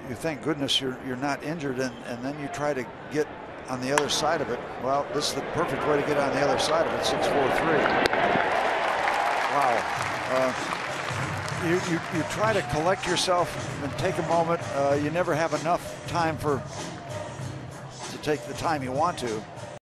you thank goodness you're not injured, and then you try to get on the other side of it. Well, this is the perfect way to get on the other side of it. 6-4-3. Wow. You try to collect yourself and take a moment. You never have enough time to take the time you want to.